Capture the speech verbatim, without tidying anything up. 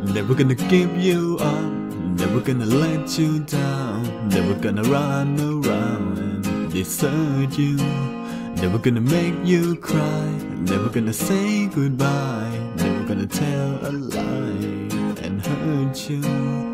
Never gonna give you up, never gonna let you down, never gonna run around and desert you, never gonna make you cry, never gonna say goodbye, never gonna tell a lie and hurt you.